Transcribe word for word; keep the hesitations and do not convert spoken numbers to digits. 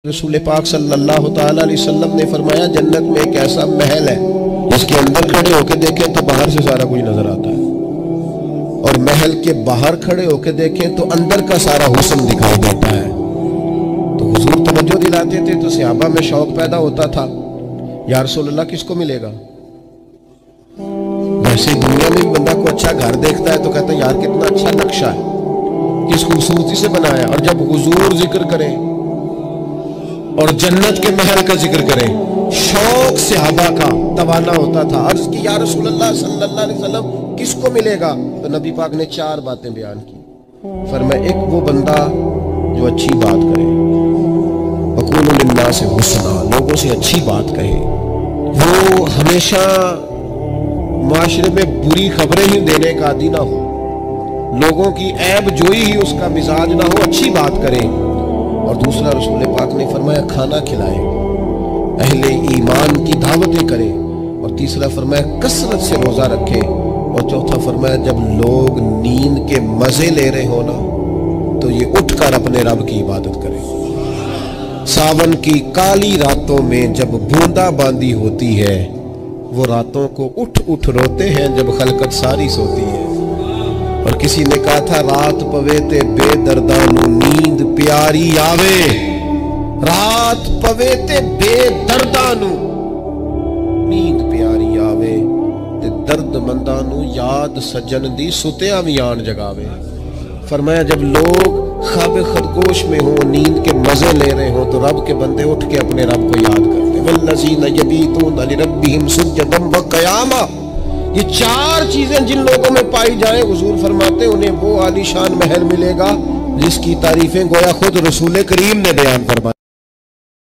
رسول پاک صلی اللہ تعالیٰ علیہ وسلم نے فرمایا جنت میں ایک ایسا محل ہے جس کے اندر کھڑے ہو کے دیکھیں تو باہر سے سارا کچھ نظر آتا ہے، اور محل کے باہر کھڑے ہو کے دیکھیں تو اندر کا سارا حسن دکھائی دیتا ہے۔ تو حضور توجہ دلاتے تھے تو صحابہ میں شوق پیدا ہوتا تھا، یا رسول اللہ کس کو ملے گا؟ ویسے دنیا میں بھی بندہ کو اچھا گھر دیکھتا ہے تو کہتا ہے یار کتنا اچھا نقشہ ہے، کس خوبصورتی سے بنایا، اور جب حضور ذکر کریں اور جنت کے محل کا ذکر کریں شوق صحابہ کا توانا ہوتا تھا۔ عرض کی یا رسول اللہ صلی اللہ علیہ وسلم کس کو ملے گا؟ تو نبی پاک نے چار باتیں بیان کی۔ فرمایا ایک وہ بندہ جو اچھی بات کرے، وقولوا للناس حسنا، لوگوں سے اچھی بات کہے، وہ ہمیشہ معاشرے میں بری خبریں ہی دینے کا عادی نہ ہو، لوگوں کی عیب جوئی ہی اس کا مزاج نہ ہو، اچھی بات کرے۔ اور دوسرا رسول پاک نے فرمایا کھانا کھلائے، اہل ایمان کی دعوتیں کرے، اور تیسرا فرمایا کثرت سے روزہ رکھے، اور چوتھا فرمایا جب لوگ نیند کے مزے لے رہے ہو نا تو یہ اٹھ کر اپنے رب کی عبادت کرے۔ ساون کی کالی راتوں میں جب بوندا باندی ہوتی ہے وہ راتوں کو اٹھ اٹھ روتے ہیں جب خلقت ساری سوتی ہے۔ اور کسی نے کہا تھا رات پوے تے بے دردانو نیند پیاری آوے، رات پوے تے بے دردانو نیند پیاری آوے، تے درد مندانو یاد سجن دی ستیاں بھی آن جگاوے۔ فرمایا جب لوگ خواب خدگوش میں ہوں، نیند کے مزے لے رہے ہوں، تو رب کے بندے اٹھ کے اپنے رب کو یاد کرتے۔ والذین یبیتون لربہم سجدا وقیاما، یہ چار چیزیں جن لوگوں میں پائی جائیں حضور فرماتے انہیں وہ عالی شان محل ملے گا جس کی تعریفیں گویا خود رسول کریم نے بیان فرمائی۔